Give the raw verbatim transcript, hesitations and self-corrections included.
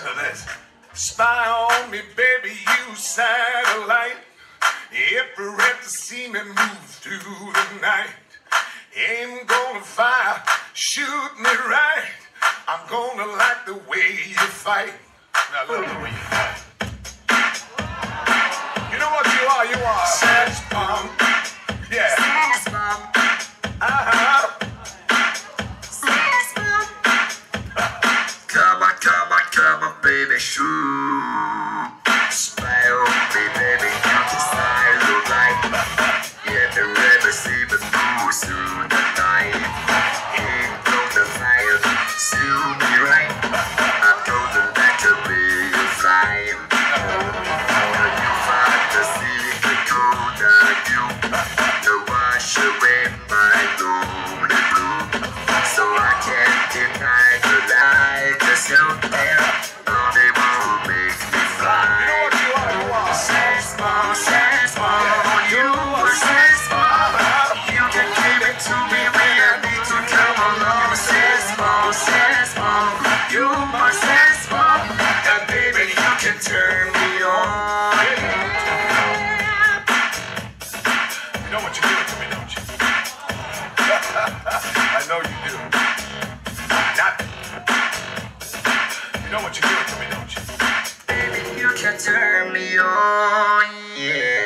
Listen to this. Spy on me, baby, you satellite. Every rep to see me move through the night. Ain't gonna fire, shoot me right. I'm gonna like the way you fight. I love the way you fight. You know what you are? You are sex bomb. Yeah. Sex bomb. Uh-huh. Sex bomb. Come on, come on, come on, baby, shoot. Spy on me, baby, you can style your life. Yeah, the river see the move through the night. Ain't gonna fire, shoot me right. I'm gonna like the way you fly. You find the secret code of you. You wash away my lonely blue. So I can't deny the light that's out there. Only one makes me fly. You know what you are, you are. Sex bomb, sex bomb. You are sex bomb. You can give it to me when I need to come along. Sex bomb, sex bomb. You are sex bomb. And baby, you can turn me on. You know what you're doing to me, don't you? I know you do. Not. You know what you're doing to me, don't you? Baby, you can turn me on, yeah.